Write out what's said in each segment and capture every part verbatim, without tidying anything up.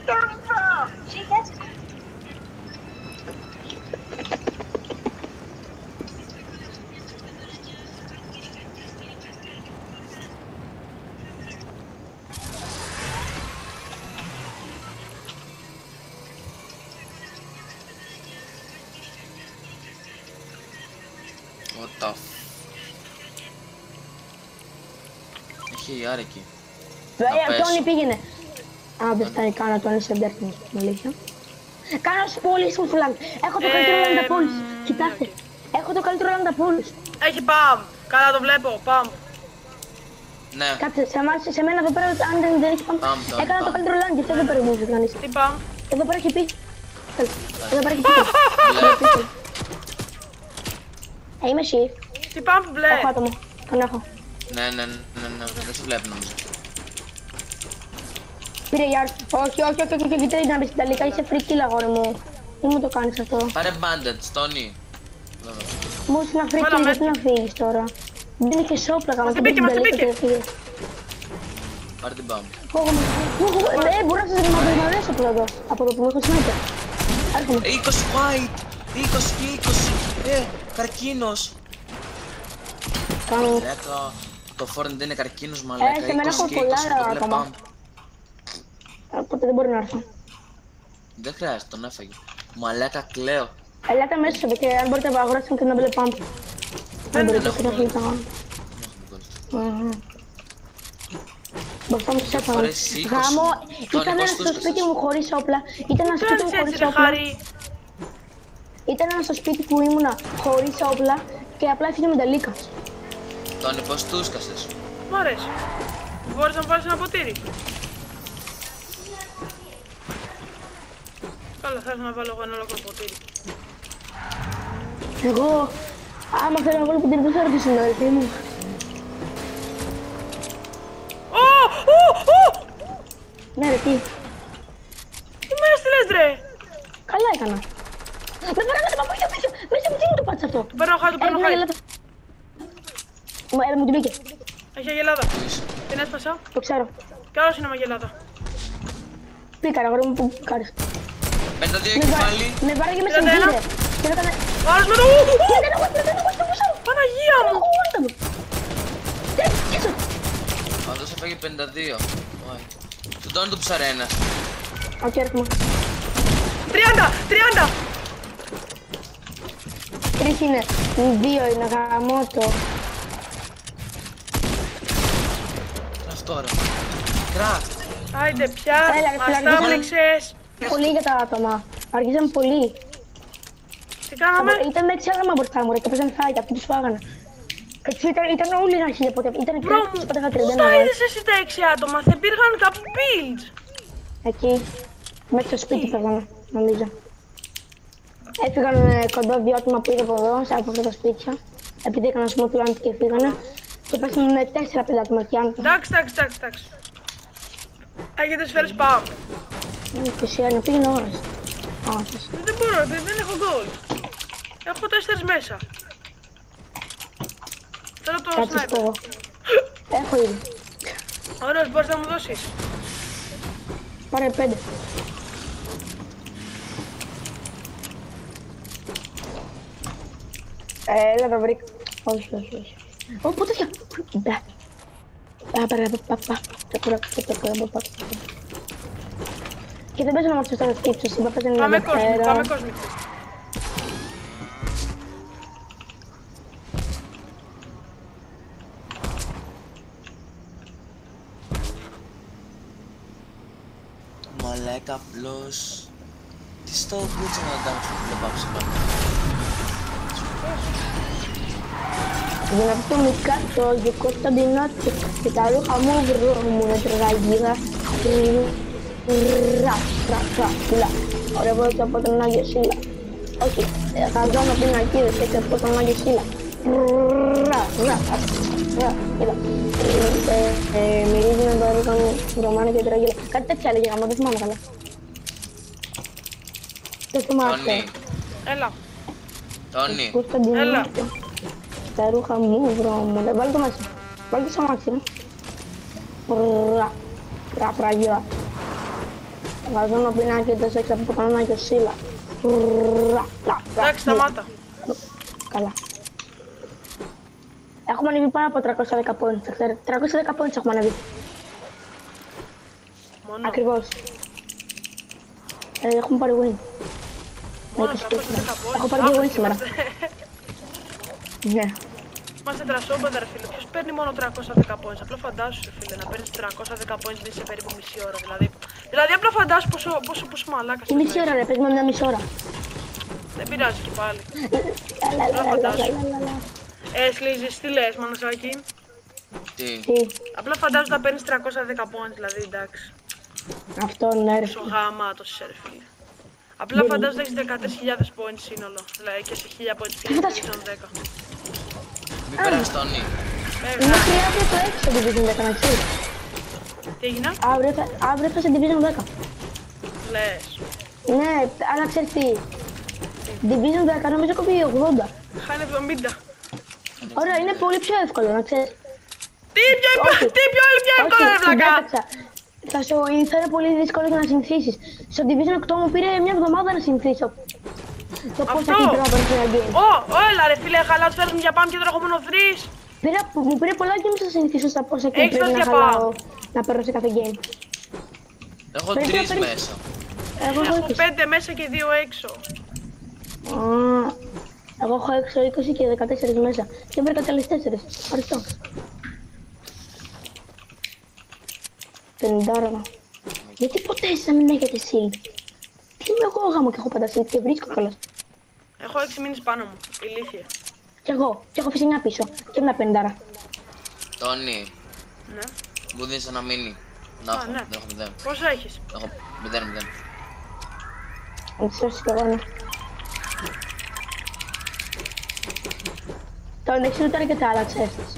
What the f... Έχει άρεκη. Βέβαια, Τόνι πήγαινε. Α, δεν φτάνει καν να Τόνι σε δεύτερη στην αλήθεια. Κάνω πόλεις μου φλάγκ. Έχω το καλύτερο land από όλους. Κοιτάξτε. Έχω το καλύτερο land από όλους. Έχει παμ. Καλά το βλέπω. Παμ. Ναι. Κάτσε, σε εμάς, σε μένα εδώ πέρα, αν δεν, δεν έχει παμ. Έκανα το καλύτερο land και αυτό δεν περιμένεις κανείς. Τι παμ. Εδώ πέρα έχει πει. Εδώ πέρα έχει πει. Ε, είμαι εσύ. Τι παμ μπλε. Έχω άτομο. Τον έχω. Ναι, ναι, ναι, ναι, δεν σε βλέπει νομίζω. Πήρε για... Όχι, όχι, όχι, όχι, όχι, δεν να μπεις στην Ιταλικά, είσαι φρικίλα αγόρι μου. Δεν μου το κάνεις αυτό. Πάρε bandage, Τόνι. Μου είσαι ένα φρικίλα, γιατί να φύγεις τώρα. Δεν είχε σόπλα γάμα και μπήκε, μας την μπήκε. Πάρε την μπαμ. Ναι, μπορώ να σας γνωρίσω από εδώ, από το που μου έχω σνάιπερ. είκοσι white, είκοσι και είκοσι, ε, καρκίνος. Κάνω. Το φόρντ δεν είναι καρκίνος μαλάκα, Ε, σε μένα έχω πολλά άτομα. Οπότε δεν μπορεί να έρθω. Δεν χρειάζεται, τον έφαγε. Μαλάκα κλαίω. Ελάτε μέσα και αν μπορείτε να αγοράσετε και να μπλε πάμπ. Δεν μπορείτε να φύγετε αγώνα. Μπροστά μου τους έφαγα. Γάμο, ήταν ένας στο σπίτι μου χωρίς όπλα. Ήταν ένας στο σπίτι μου χωρίς όπλα. Ήταν ένας στο σπίτι που ήμουνα χωρίς όπλα και απλά έφυγε με τελίκας. Τόνι, πώς του σκάσες? Μ' αρέσει. Μπορείς να βάλεις ένα ποτήρι. Καλά, θα έρθω να βάλω εγώ ένα ολόκληρο ποτήρι. Εγώ, άμα θέλω να βάλω ποτήρι, πώς θα ρωτήσω την αδελφή μου. Ω, ω, ω! Ναι ρε, τι. Τι με έστειλες ρε! Καλά έκανα. Με παρακάτω, μα πού μέσα, μέσα μου τι μου το πάτησε αυτό. Του παίρνω χάρη, του παίρνω χάρη. Έλα μου την μπήκε. Έχει αγελάδα. Την έσπασα. Το ξέρω. Κι άλλος είναι με αγελάδα. Πήκα ρε, αγόρι μου που κάνεις. πενήντα δύο κεφάλι. Με βάραγε μέσα μου κύριε. Και έκανε... Άρες με το... Δεν έχω, δεν έχω, δεν έχω. Παναγία μου! Πάντως έφαγε πενήντα δύο. Του Τόνι του ψάρε ένας. Οκ, έρχομαι. τριάντα! τριάντα! Τρεις είναι. Δύο είναι γαμώτο. Αυτό ρε. Κρατ. Άιντε πια, Έλα, ρε, μας φιλαράκι, τα ήταν- πλήξες. Πολύ για τα άτομα. Αργήσαμε πολύ. Τι κάναμε? Ήταν έξι άτομα μπροστά μου ρε και παίζανε φάγια, αυτοί τους φάγανε. Έτσι ήταν, ήταν όλοι να χίλια ποτέ. Ήταν Μπρο μου, πώς τα είδες εσύ τα έξι άτομα, θα υπήρχαν κάπου builds. Εκεί, μέχρι στο σπίτι φάγανε, νομίζω. Έφυγαν ε, κοντά δύο άτομα που είδα από εδώ, σε από αυτά τα σπίτια. Επειδή έκανα smooth land και φύγανε. Και πέσανε τέσσερα πέντε άτομα και αν. Εντάξει, εντάξει, εντάξει, εντάξει. Έχετε σφαίρες πάω. Φυσικά, πήγαινε ώρες. Άσες. Δεν μπορώ, δεν, δεν έχω gold. Έχω τέσσερις μέσα. Θέλω το Κάτσε sniper. στο... Έχω ήδη. Ωραίος, μπορείς να μου δώσεις. Πάρε πέντε. Ε, έλα το βρήκα. Όχι, όχι, όχι. Ω, πού τέτοια. Μπα. Πα, πα, πα, πα, πα. Τα πουρα, τα πουρα, πα, πα. Και δεν παίζω να μας τους τώρα σκύψεις, είπα παίζω να Πάμε είναι κόσμικ, πέρα. πάμε κόσμικ. Μαλάκα απλώς. Τι στο πούτσο να κάνω στο φίλο πάψε πάνω. Για να πω με κάτω, για Κωνσταντινάτη και τα ρούχα μου βρώμουνε τραγαγίδα. Ρα, ρα, ρα, πουλά. Ωραία, μπορώ και από τον Άγιο Σύλλα. Όχι, θα δω με την αρχίδα και από τον Άγιο Σύλλα. Ρα, ρα, ρα, κοίτα. Μυρίζει με το ρούχα μου βρωμάνε και τραγίλα. Κάτι τέτοια έλεγε γάμο, δεν θυμάμαι καλά. Δεν θυμάμαι. Τόνι. Έλα. Τόνι. Κωνσταντινάτη. Τα ρούχα μου βρώμουνε. Βάλε το μέσα. Βάλε το στο αμάξι, ρε. Ρα, ρα, τραγίλα. Βάζω ένα πινάκι εντός έξω από το κανονάκι ο Σίλα. Εντάξει, σταμάτα. Καλά. Έχουμε ανέβει πάνω από τριακόσια δέκα points, ξέρετε. τριακόσια δέκα points έχουμε ανέβει. Μόνο. Ακριβώς. Ε, έχουμε πάρει win. Μόνο τριακόσια δέκα points. Έχω πάρει δύο win σήμερα. Ναι. Είμαστε τρασόπεδα, ρε φίλε. Ποιος παίρνει μόνο τριακόσια δέκα points? Απλά φαντάσου, ρε φίλε, να παίρνεις τριακόσια δέκα points δεν σε περίπου μισή ώρα. Δηλαδή, δηλαδή απλά φαντάσου πόσο, πόσο, πόσο μαλάκας. Η μισή ώρα, ρε, παίζουμε μια μισή ώρα. Δεν πειράζει και πάλι. Λα, λα, λα, λα, λα, λα. Ε, Σλίζης, τι λες, Μανωσάκη? Τι. Τι, Απλά φαντάζομαι να παίρνεις τριακόσια δέκα points, δηλαδή, εντάξει. αυτό ναι, ρε. Σο γαμάτος είσαι, ρε φίλε. Απλά φαντάζομαι να έχεις δεκατρείς χιλιάδες points σύνολο. Δηλαδή και σε χίλια points και Division δέκα. Μην περάσει τον νι. Είναι χρειάζεται το έξι στο Division δέκα, να ξέρεις. Τι έγινε? Αύριο θα, αύριο θα σε Division δέκα. Λες. Ναι, αλλά ξέρεις τι. Division δέκα νομίζω κοπεί ογδόντα. Χάνε εβδομήντα. Ωραία, είναι πολύ πιο εύκολο, να ξέρεις. Τι πιο, Όχι. τι πιο, πιο εύκολο, ρε βλακά. Κοίταξα. Θα σου θα είναι πολύ δύσκολο για να συνηθίσεις. Στο Division οκτώ μου πήρε μια εβδομάδα να συνηθίσω. Το πώς θα Αυτό. πρέπει να παίρνεις ένα game. Ω, ω, έλα ρε φίλε, χαλά τους φέρνουν για πάνω και τώρα έχω μόνο τρεις. Πήρα, μου πήρε πολλά games να συνηθίσω στα πόσα game Έχεις πρέπει δώσει να για χαλάω, πάω. να παίρνω σε κάθε game. Έχω Πρέπει να τρεις παίρνεις- μέσα. Εγώ έχω Έχω είκοσι. πέντε μέσα και δύο έξω. Α, εγώ έχω έξω είκοσι και δεκατέσσερα μέσα. Και βρήκα και άλλες τέσσερις. Ευχαριστώ. πενήντα. Γιατί ποτέ εσείς να μην έχετε shield? Τι είμαι εγώ γάμο και έχω πάντα shield και βρίσκω κιόλας. Έχω έξι μήνες πάνω μου, ηλίθεια. Κι εγώ. Και έχω αφήσει μια πίσω. Και μια πενήντα. Τόνι, Ναι. μου δίνεις ένα μίνι. Να Α, έχω, ναι. δεν έχω μηδέν. Πόσα έχεις? Έχω μηδέν, μηδέν. Να τις σώσεις κι εγώ, ναι. Το εντάξει ήταν και τα άλλα τσέφτες.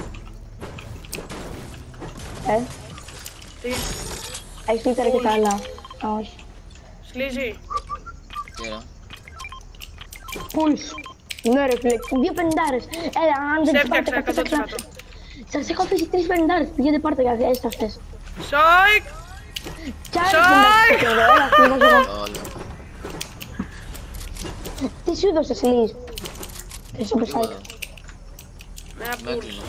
Ε, Τι, έχεις λίτερα και τα άλλα. Α, όχι. Σλίζι. Τι είναι. Πούλς. Ναι ρε φίλε, δύο πενηντάρες. Έλα, αν δεν Σε τις πάρετε έφτιαξα καθώς εκατό τοις έξω. εκατό. Σας έχω αφήσει τρεις πενηντάρες. Πηγαίνετε πάρτε για έστω αυτές. Σόικ! Κι άλλες Σάικ! πενηντάρες εδώ, έλα, αυτή βάζω εγώ. Όλα. Τι σου έδωσες, Λίζ? Τι σου πεσάει. Τίποτα. Με ένα Με πουλς. έκλεινα.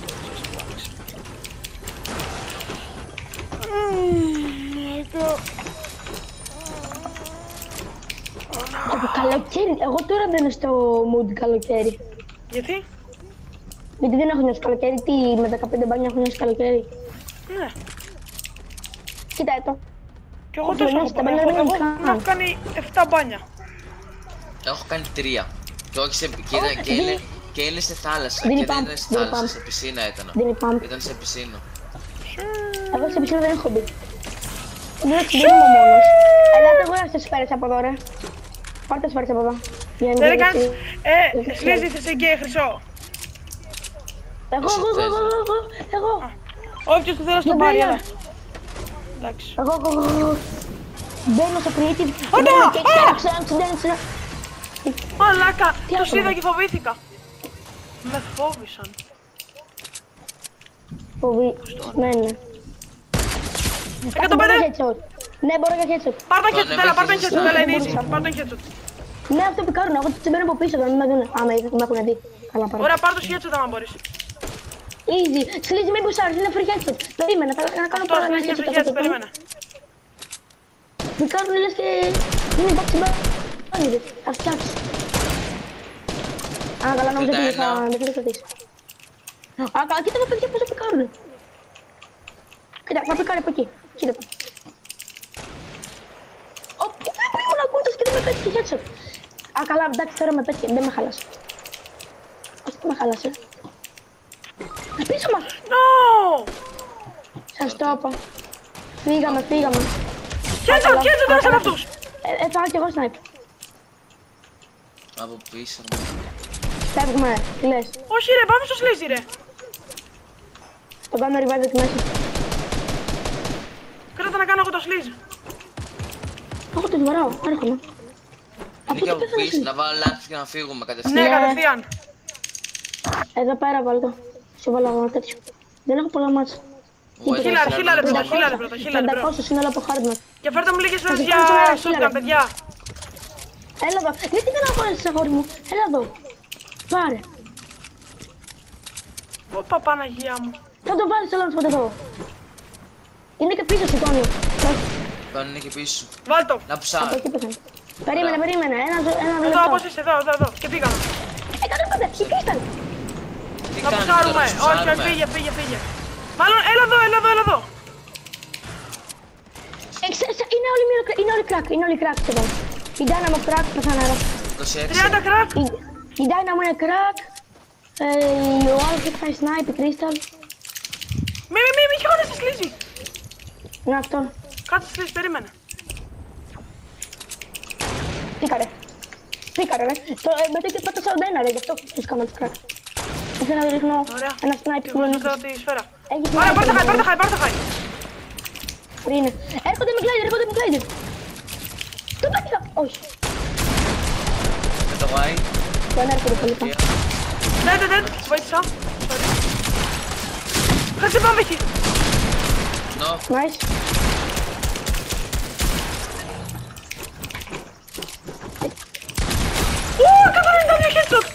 Από καλοκαίρι, εγώ τώρα μπαίνω στο mood καλοκαίρι. Γιατί? Γιατί δεν έχω νιώσει καλοκαίρι, τι με δεκαπέντε μπάνια έχω νιώσει καλοκαίρι. Ναι. Κοίτα το. Κι εγώ Όχι, τόσο ναι, έχω στα πάει. μπάνια Εγώ, δεν εγώ είναι να έχω κάνει εφτά μπάνια. Έχω κάνει τρία. Και όχι σε και, Όχι, ήταν- και, είναι, δίνει- και είναι σε θάλασσα. δίνει Και δεν pump, είναι σε δίνει θάλασσα, pump. σε πισίνα ήταν. Δίνει pump. Ήταν σε πισίνα. Εγώ σε πισίνα δεν έχω μπει. Εντάξει, δεν είμαι μόνος. Ελάτε εγώ να σας φέρεις από εδώ, ρε. Πάρτε σφαίρες από εδώ. Για να Δεν μην κάνεις. δείξει. Ε, Σλίζι, θες εκεί χρυσό. Εγώ, εγώ, εγώ, εγώ, εγώ, εγώ. Όποιος του θέλω στον Δεν πάρει, μπαίνω. έλα. Εντάξει. Εγώ, εγώ, εγώ, εγώ. Μπαίνω στο creative. Όντα! Μπαίνω και Α! ξέρω, ξέρω, ξέρω. Μαλάκα, Τι τους άκουνα? είδα και φοβήθηκα. Με φόβησαν. Φοβισμένοι. εκατόν πέντε. Ναι, μπορώ για headshot. Πάρ' τον Τον headshot, έλα, πάρ' τον έπαιξες headshot, στο- έλα, είναι μπορούσα. easy. Πάρ' τον headshot. Ναι, αυτό πικάρουν. Εγώ τους μπαίνω από πίσω, να μην με δούνε. Άμα με έχουν δει. Καλά πάρω. Ωραία, πάρ' το headshot άμα μπορείς. Easy. Σλίζι, μην μπουσάρεις, είναι free headshot. Περίμενε, θα να κάνω Αυτό, πάρα ένα είναι headshot. free headshot, περίμενε. Πικάρουν, λες και είναι boxy μπάνιδες. Θα φτιάξεις. Α, καλά, νόμιζα ότι τριάντα θα ένα. δεν θα το κρατήσεις. Α, καλά, κοίτα τα παιδιά πόσο πικάρουν. Κοίτα, θα πικάρει από εκεί. Κοίτα το. Ω, πού ήμουν ακούντας και δεν με πέτυχε headshot. Α, καλά, εντάξει, τώρα με πέτυχε, δεν με χάλασε. Όχι, δεν με χάλασε. Πίσω μας. No! Σας το είπα. Φύγαμε, φύγαμε. Headshot, headshot, ένας από αυτούς. Ε, ε, θα κι εγώ snipe. Από πίσω. ρε. Φεύγουμε, τι λες. Όχι ρε, πάμε στο Σλίζι ρε. Το κάνω revive εκεί μέσα. Κράτα να κάνω εγώ το Σλίζι. Εγώ το βαράω, έρχομαι. Είναι Από και το από πέθανες. πίσω να βάλω λάθος και να φύγουμε κατευθείαν. Ναι, Ναι. κατευθείαν. Εδώ πέρα βάλω το. Σου βάλω εγώ ένα τέτοιο. Δεν έχω πολλά μάτσα. Χίλαρε, χίλαρε πρώτα, χίλαρε πρώτα, χίλαρε πρώτα. πεντακόσια είναι όλο το χάρτη μας. Και φέρτε μου λίγες φορές Θα για σε κάνω shotgun, χίλαρε. παιδιά. Έλα εδώ. Γιατί δεν αγόρασες αγόρι μου. Έλα εδώ. Πάρε. Ωπα, Παναγία μου. Θα το βάλεις όλο σποτ εδώ. Είναι και πίσω σου Τόνι. Τον είναι και πίσω. Βάλ' το. Να Από ψάρω. εκεί πέσανε. Περίμενε, περίμενε. Ένα, ζω- ένα Εδώ, λεπτό. όπως είσαι, εδώ, εδώ, εδώ. Και πήγαμε. Έκανε πάντα. Η κρίσταλ. Τι Να κάνουμε ψάρουμε. τώρα, Όχι, όχι, ψάρουμε. φύγε, φύγε, φύγε. Μάλλον, έλα εδώ, έλα εδώ, έλα εδώ. Εξ- εξ- Είναι όλοι μειρο- είναι όλοι crack. Είναι όλοι crack εδώ. Η Dynamo crack, πεθανάρα. είκοσι έξι. τριάντα κράκ. Η, η Dynamo είναι crack. Ε, ο άλλος έχει φάει snipe, η crystal. Μη, μη, μη, μη χιόνες στη σλίζη. Είναι αυτόν. Κάτσε στη σλίζη, περίμενε. Πήκαρε. Πήκαρε, ρε. Το, ε, μετά και πάτα σαράντα ένα, ρε. Γι' αυτό τους κάμα τους crack. Ήθελα να ρίχνω Ωραία. ένα snipe Και που εγώ είναι. εδώ τη σφαίρα. Έχεις Ωραία, snipe, πάρ' τα χάι, ρε. πάρ' τα χάι, πάρ' τα χάι. Πού είναι. Έρχονται με glider, έρχονται με glider. Το πέτυχα. Όχι. Με το γάι. Δεν έρχονται πολύ πάνω. Δεν, δεν, δεν, βοήθησα. Κάτσε, πάμε εκεί. Νο. Nice. Ου, εκατόν ενενήντα δύο headshot.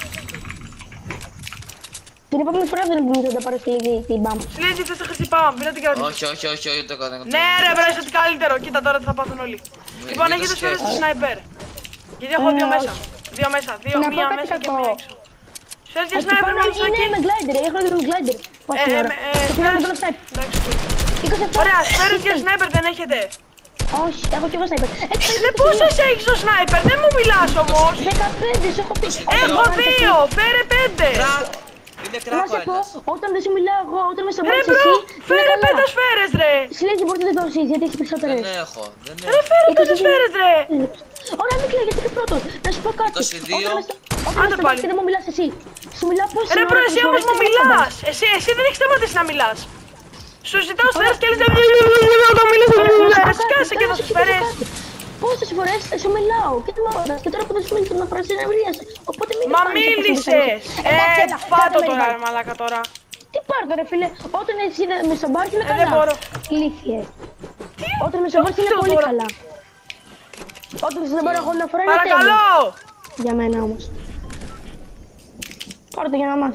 Την επόμενη φορά δεν νομίζω ότι θα πάρω στη λίγη την μπαμ. Σλίζη, θες να χτυπάμε, μην να την κρατήσεις. Όχι, όχι, όχι, όχι, το έκανα. Ναι ρε, βρες ότι καλύτερο. Κοίτα τώρα τι θα πάθουν όλοι. Ναι, Λοιπόν, δεν έχετε το σφαίρες στο σκέφτομαι. σνάιπερ. Γιατί έχω Ε, δύο μέσα. όχι. Δύο μέσα. Δύο, Να πω μία κάτι μέσα και κακό. μία έξω. Σφαίρες για Εκεί σνάιπερ πάνω μόνο στο είναι εκεί. με glider, έχω και τον glider. Πώς Ε, είναι ε, ώρα. ε, Και θυμάμαι σφαίρες- τον snipe. Εντάξει, οκ. είκοσι επτά. Ωραία, σφαίρες για σνάιπερ δεν έχετε. Όχι, έχω και εγώ sniper. Έτσι, Ε, πόσες έχεις στο σνάιπερ, δεν μου μιλάς όμως. δεκαπέντε, σου έχω πει. Έχω δύο, φέρε πέντε. Κράκ. Είναι Να κράκο σε πω, ένας. όταν δεν σου μιλάω εγώ, όταν με Ρε σταματήσεις μπρο, εσύ, είναι φέρε καλά. πέντε σφαίρες ρε. Συλλέγει μπορείτε να το δώσεις, γιατί έχει περισσότερες. Δεν έχω, δεν Ρε έχω. φέρε πέντε είκοσι δύο. σφαίρες ρε. Ωραία, μην κλαίει, γιατί και πρώτος. Να σου πω κάτι. είκοσι δύο. Όταν με στα- Όταν Άντε με πάλι. σταματήσεις και δεν μου μιλάς εσύ. Σου μιλάω πώς Ρε μπρο, εσύ όμως μου μιλάς. Εσύ, εσύ δεν έχεις σταματήσει να μιλάς. Σου ζητάω σφαίρες και λες να μιλάς. Σκάσε και δώσε σφαίρες. Πόσες φορές σου μιλάω και τι μ' και τώρα που δεν σου μίλησα να φράσει να βρίασαι. Οπότε μην Μα κάνεις αυτό που μίλησες. θέλεις. Ε, Εντάξει, έλα, φάτο κάτω με τώρα την ρε μαλάκα τώρα. Τι πάρτε ρε φίλε, όταν εσύ δεν με σομπάρεις είναι Ε, καλά. δεν μπορώ. Ηλίθιε. Όταν με σομπάρεις είναι δεν πολύ μπορώ. καλά. Όταν δεν μπορώ εγώ να φοράω είναι τέλειο. Παρακαλώ. Για μένα όμως. Πάρτε για να μας.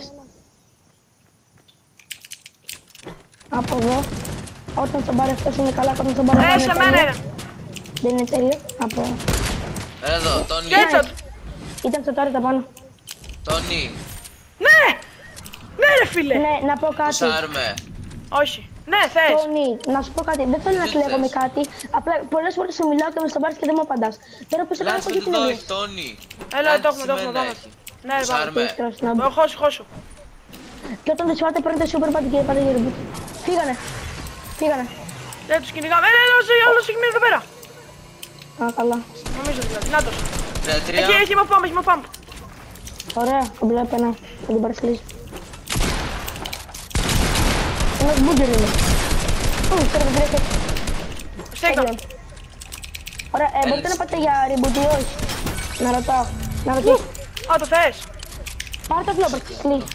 Από εδώ. Όταν σομπάρει αυτός είναι καλά, όταν σομπάρει Ε, εγώ σε είναι μένα τέλειο. είναι. Δεν είναι τέλειο. Από... Εδώ, Τόνι. Headshot. Ήταν στο τώρα τα πάνω. Τόνι. Ναι. Ναι ρε φίλε. Ναι, να πω κάτι. Ψάρουμε. Όχι. Ναι, θες. Τόνι, να σου πω κάτι. Δεν θέλω να Δεν κλαίγω με θες. κάτι. Απλά πολλές φορές σου μιλάω και με σταμπάρεις και δεν μου απαντάς. Τώρα που σε κάνω Λάθος έχω δεν την το εννοία. έχει, Τόνι. Έλα, Λάθος το έχουμε, το έχουμε, σημαίνει το έχει. έχουμε. Ναι, ρε πάμε. Ψάρουμε. Ε, Χώσου, χώσου. Και όταν δεν σου πάτε παίρνετε super πάτε και πάτε για reboot. Φύγανε. Φύγανε. Δεν τους κυνηγάμε. Έλα, έλα, όλο όλο συγκεκριμένο εδώ πέρα. Α, καλά. Νομίζω δηλαδή. Νάτος. τριάντα τρία. Εκεί, έχει μαπάμπ, έχει μαπάμπ. Ωραία, βλέπω ένα. Θα την παρασχελήσω. Ένας μπούγκερ είναι. Ου, ξέρω δεν τρέχει. Στέκα. Τέλειο. Ωραία, ε, μπορείτε να πάτε για reboot ή όχι. Να ρωτάω. Να ρωτήσω. Α, το θες. Πάρε το φλόπερ, κλείς.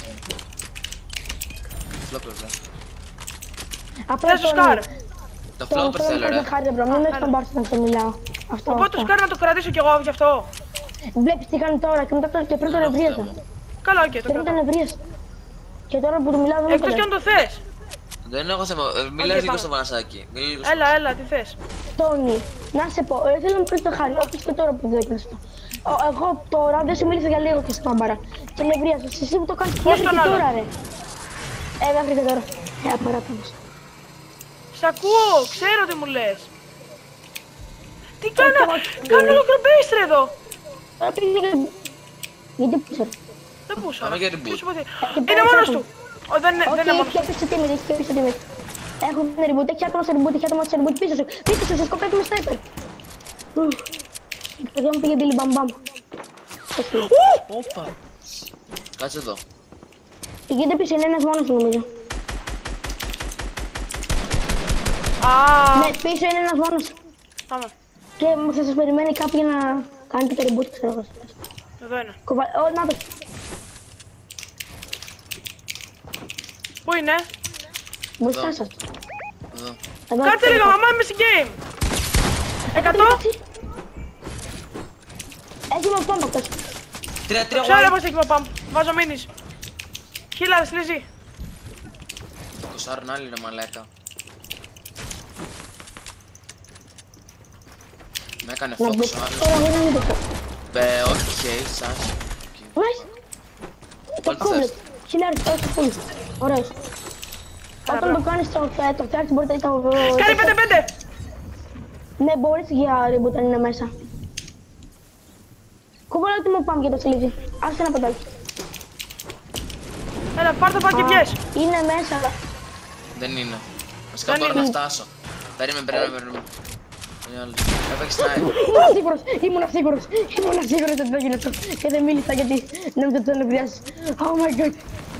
Φλόπερ, ναι. Απλά Θες το τον- σκάρ. Το τον φλόπερ θέλω, φλόπερ ρε. με χάρη, μπρο. Μην με στον πάρεις να το μιλάω. Αυτό, Οπότε το αυτό. σκάρ να το κρατήσω κι εγώ γι' αυτό. Βλέπεις τι κάνει τώρα και μετά το- και πριν τον Δεν ευρίαζα. έχω θέμα. Καλά, οκ, το Πριν τον κρατάω. ευρίαζα. Και τώρα που του μιλάω δεν Εκτός κι αν μου το θες. Δεν έχω θέμα. Ε, Μίλα Οκ, λίγο πάμε. στο Μανασάκι. Μίλα λίγο στο- Έλα, έλα, τι θες. Τόνι, να σε πω, ε, θέλω να μου πεις το χάρη, όπως και τώρα που δεν έκανες αυτό. Ο- Εγώ τώρα δεν σου μίλησα για λίγο και στην πάμπαρα. Και νευρίασες, εσύ που το κάνεις Πώς μέχρι τον και άλλο? τώρα ρε. Ε, μέχρι και τώρα. Ε, απαράτα μας. Σ' ακούω, ξέρω τι μου λες. Τι κάνω, εγώ- κάνω ολόκληρο base ρε εδώ. Τώρα πήγε και... Γιατί πίσω ρε. Δεν πούσα. Πάμε για reboot. Ποιος υποθεί- και Είναι πέρα μόνος έχουν. του. Ω, δεν είναι- δεν είναι Όχι, μόνος έχει του. πίσω τίμη, έχει πίσω τίμη. Έχουν ένα reboot, έχει άτομα σε reboot, έχει άτομα σε reboot πίσω σου. Πίσω σου, σε σκοπεύει με sniper. Ουφ. Η καρδιά μου πήγε μπίλι μπαμ μπαμ. Όχι. Όπα. Κάτσε εδώ. Πηγαίνετε πίσω, είναι ένας μόνος του νομίζω. Α, Ναι, πίσω είναι ένας μόνος. πάμε. Και θα σας περιμένει κάποιοι να κάνετε το reboot, ξέρω εγώ. Εδώ είναι. Κοβα... Ω, να το. Πού είναι? Μπροστά σας. Εδώ. Εδώ, Κάτσε εδώ. λίγο, μαμά είμαι στην game. Εκατό. Έχει με πάμπα αυτός. Τρία, τρία, Ξέρω white. πως έχει παπάμ. Βάζω μήνυς. Χίλα, σλίζι. Κοσάρουν άλλοι ρε μαλάκα. Με έκανε Να focus μπει. ο άλλος. Τώρα εγώ να μην το πω. Ε, όχι, σας. Nice. Το Πάλι κόμπλετ. θες. Χιλιάρι, όχι φουλ. Ωραίος. Όταν το κάνεις το ε, το φτιάξεις μπορείτε να το... Κάνει πέντε πέντε. Ναι, μπορείς για reboot αν είναι μέσα. Κουβάλα ότι μου πάμε για το σιλίδι. Άσε ένα πεντάκι. Έλα, πάρ' το πά και πιες. Είναι μέσα, αλλά... Δεν είναι. Βασικά Δεν μπορώ να είναι. φτάσω. Περίμενε, περίμενε, περίμενε. Είναι άλλος. Έπαιξε snipe. Ήμουνα σίγουρος, ήμουνα σίγουρος, ήμουνα σίγουρος ότι θα γίνει αυτό. Και δεν μίλησα γιατί νόμιζα ότι τον εμπειριάσεις. Oh my god.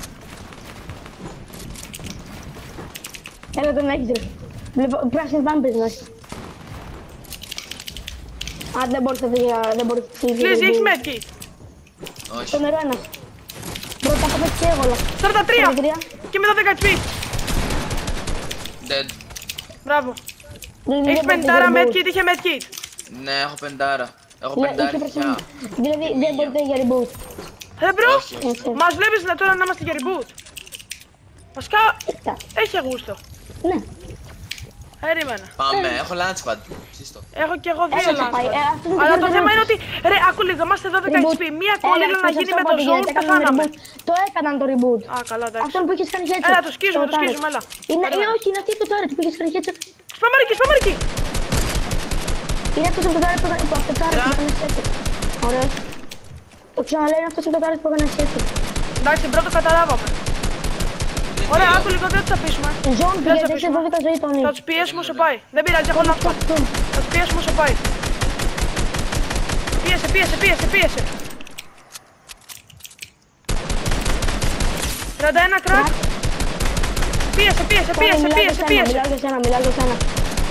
Έλα τον έχεις ρε. Βλέπω, πράσινη πάμπες να έχεις. Α, δεν μπορείς να δεν μπορείς να Σλίζι, έχεις μέτκι. Όχι. Στο νερό ένας. Πρώτα έχω πέσει και εγώ, αλλά. σαράντα τρία. σαράντα τρία. Και μετά δέκα έιτς πι. Dead. Μπράβο. Δηλαδή, Έχεις δεν μπορείς πεντάρα να μέτκι, είχε μέτκι. Ναι, έχω πεντάρα. Έχω Λέ- πεντάρι είχε πια. πράσινη. Δηλαδή δεν μπορείτε για reboot. Ρε μπρο, Όχι, όχι. Έτσι. μας βλέπεις να τώρα να είμαστε για reboot. Βασικά, Κοίτα. έχει γούστο. Ναι. Περίμενα. Πάμε, έχω launchpad. Σύστο. Έχω και εγώ δύο Έλα, θα πάει. λάθος. Ε, αυτό είναι Αλλά το το δεν θέμα είναι ρώτησε. ότι, ρε, άκου λίγο, είμαστε δώδεκα έιτς πι. Μία Έλα, κόλληλα να σας γίνει το με είπα το ότι zone, γίνεται, κάνουμε πεθάναμε. reboot. Το έκαναν το reboot. Α, καλά, εντάξει. Αυτόν που είχες κάνει headset. Έλα, το σκίζουμε, το turret. σκίζουμε, έλα. Είναι, Περίμενε. ε, όχι, είναι αυτή το turret που είχες κάνει headset. Σπαμαρίκι, σπαμαρίκι. Είναι αυτός από το turret που έκανε που αυτό το turret που έκανε headset. Ωραίος. Το ξαναλέω, είναι αυτός από το turret που έκανε headset. Εντάξει, πρώτο καταλάβαμε. Ωραία, άκου λίγο, δεν τους αφήσουμε. Ζων Δεν πήγε, τους δεν σε αφήσουμε. δώδεκα ζωή τον Θα ίδιο. τους πιέσουμε όσο πάει. Δεν πειράζει, έχω λάθος. Θα τους πιέσουμε όσο πάει. Πίεσε, πίεσε, πίεσε, πίεσε. τριάντα ένα κρακ. Πίεσε, πίεσε, πίεσε, πίεσε, πίεσε. Μιλάω για σένα, μιλάω για σένα.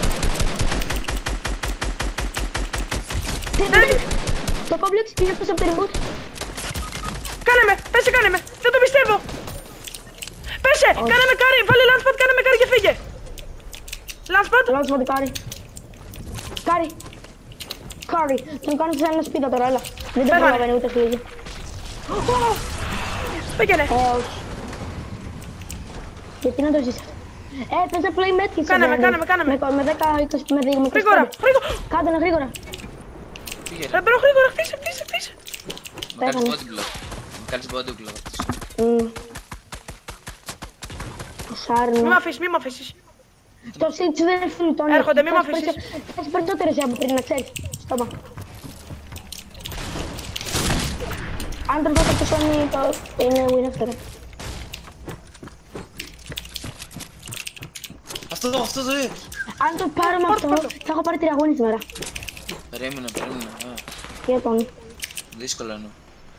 Το κόμπλεξ είναι αυτός από το reboot. Κάνε με, πέσε, κάνε με. Δεν το πιστεύω. Πέσε, κάνε με κάρι, βάλε launchpad, κάνε με κάρι και φύγε. Launchpad. Λάζω σπατικάρι. Κάρι. Κάρι. Τον κάνω σε ένα σπίτι τώρα, έλα. Δεν το Πέθανε. προλαβαίνει ούτε φύγει. Πήγαινε. Ε, όχι. Γιατί να το ζήσεις. Ε, πες να play medkit. Κάνε με, κάνε με, κάνε με. Με δέκα, είκοσι, με δύο, με είκοσι Γρήγορα, πέντε. γρήγορα. Κάντε ένα γρήγορα. Πήγε. Ρε μπρο, γρήγορα, χτίσε, χτίσε, χτίσε. Μου κάνεις Πέθανε. body block. Μου κάνεις body block. Μμμ. Μη Σάρνο. μ' αφήσεις, μη μ' αφήσεις. Το σύντ σου δεν είναι φίλο τον Έρχονται, μη μ' αφήσεις. Έχεις περισσότερες από πριν, να ξέρεις. Στόπα. Αν τον φάτε το Sony, το είναι win after. Αυτό το, αυτό το ε. Αν το πάρω με Πάρ' αυτό, το, πάρ' το. θα έχω πάρει τρία αγώνες σήμερα. Περίμενε, περίμενε. Α, Και τον. δύσκολο είναι.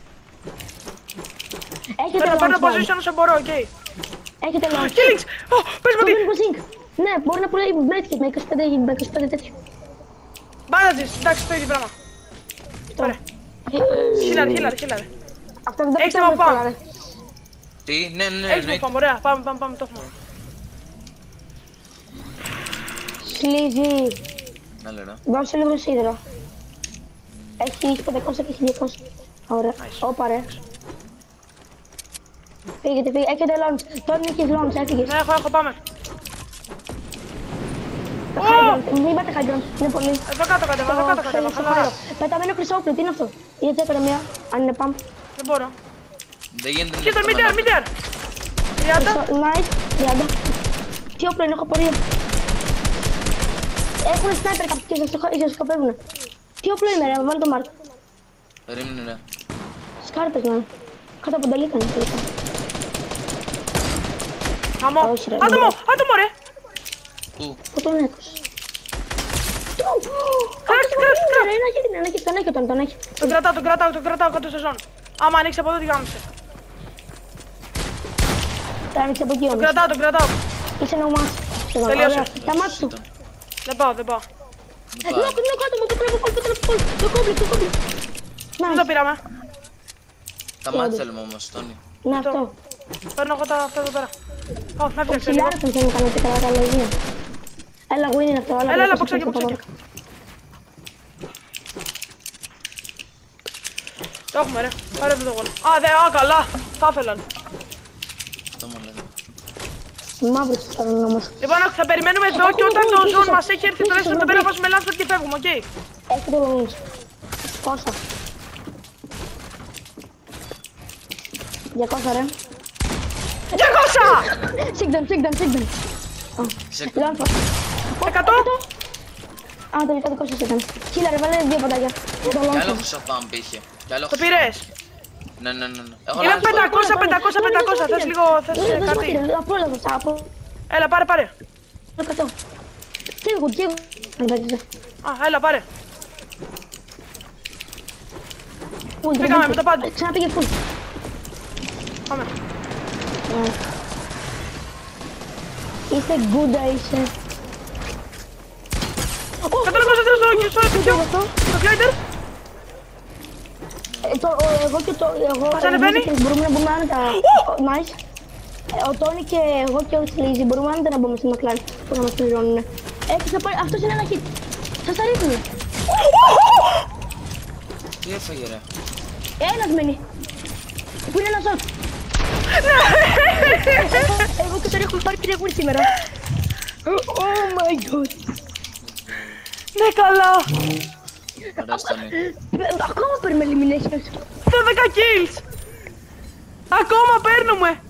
Έχετε Παίρνω, παίρνω launch pad. position όσο μπορώ, οκ. Έχετε launch. Killings! Ω, πες μου Το τι! δίνει sync. Ναι, μπορεί να πουλάει medkit με είκοσι πέντε, με είκοσι πέντε τέτοιο. Bandages, εντάξει, το ίδιο πράγμα. Ωραία. Χίλαρε, χίλαρε, χίλαρε. Αυτό δεν το Έχεις πιστεύω το μαπά. εύκολα, ρε. Τι, ναι, ναι, Έχεις ναι. μου πάμε, ωραία. Πάμε, πάμε, πάμε, το έχουμε. Σλίζι. Άλλο ρε. Δώσε λίγο σίδερο. Έχει πεντακόσια και έχει διακόσια. Ωραία. Όπα ρε. Φύγετε, φύγετε. Έχετε launch. Τώρα έχεις launch, έφυγες. Ναι, έχω, έχω, πάμε. Το high ground. Μην πάτε high ground. Είναι πολύ. Εδώ κάτω κατέβα, εδώ κάτω κατέβα, χαλαρά. Πεταμένο χρυσόπλο, τι είναι αυτό. Είναι τσέκορα μία, αν είναι παμπ. Δεν μπορώ. Δεν γίνεται να Κοίτα, το μηδέν, μαλάκα. μηδέν. τριάντα. Nice, τριάντα. Τι όπλο είναι, έχω πορεία. Έχουν sniper κάποιοι και σας σκοπεύουνε. Τι όπλο είναι ρε, βάλε το mark. Περίμενε ρε. Σκάρπες να. Κάτω από τα λίκανα τελικά. Άμμο. Όχι, ρε, Άτομο, μπράβο. άτομο ρε. Πού, Πού τον έκοψε. Κρακ, κρακ, κρακ. Ένα έχει, ένα έχει, τον έχει, τον τον έχει. Τον κρατάω, τον κρατάω, τον κρατάω κάτω σε ζώνη. Άμα ανοίξει από εδώ, τι γάμισε. Τα άνοιξε από εκεί Τον όμως. κρατάω, τον κρατάω. Είσαι νομάς. Τελείωσε. Τα μάτια του. Δεν πάω, δεν πάω. μη Ε, πάει. Νόκ, νόκ, άτομο, το τρόπο κόλ, το τρόπο κόλ. Το κόμπλε, το κόμπλε. Δεν το πήραμε. Τα μάτια θέλουμε όμως, Τόνι. Ναι, αυτό. Παίρνω εγώ τα αυτά εδώ πέρα. Ω, με Ο έφτιαξε λίγο. ψηλάρας τον θέλει να κάνετε κατά τα λογία. Έλα, win είναι αυτό. Έλα, έλα, μποξάκια, μποξάκια. Το έχουμε ρε, πάρε εδώ το γόλ. Α, δε, α, καλά, θα ήθελαν. Αυτό μου λέτε. Μαύρος τους κάνουν όμως. Λοιπόν, θα περιμένουμε εδώ και όταν το ζώο μας έχει έρθει τουλάχιστον να πέρα να βάζουμε λάθος και φεύγουμε, οκ. Έχει το γονείς. Πόσα. διακόσια ρε. διακόσια! Σίγδεν, σίγδεν, σίγδεν. Σίγδεν. Λάθος. εκατό! Α, το δικό σας ήταν. Χίλια ρε, βάλε δύο παντάκια. Κι άλλο χρυσοπάμπ είχε. Κι άλλο Το πήρες! Ναι, ναι, ναι. Έχω Είναι λάθος. πεντακόσια, πεντακόσια, πεντακόσια. Θες λίγο, θες κάτι. Απόλυτος, από Έλα, πάρε, πάρε. εκατό. Και εγώ, και εγώ. Εντάξει. Α, έλα, πάρε. Πήγαμε με το πάντι. Ξαναπήγε full. Πάμε. Είσαι good, είσαι. Κατάλαβα τρεις δρόμοι, στο επίπεδο. Το glider. Εγώ και το... Εγώ... Μας ανεβαίνει. Μπορούμε να μπούμε άνετα. Nice. Ο Τόνι και εγώ και ο Σλίζι μπορούμε άνετα να μπούμε στη McLaren που να μας πληρώνουνε. Έχεις να πάρει... Αυτός είναι ένα hit. Σας τα ρίχνουμε. Τι έφαγε ρε. Ένας μένει. Πού είναι ένα shot. Εγώ και τον έχουμε πάρει τρία γουρ σήμερα. Oh my god. Ναι, καλά. Ωραίος Τόνι. Ακόμα παίρνουμε eliminations. Τα δέκα kills. Ακόμα παίρνουμε.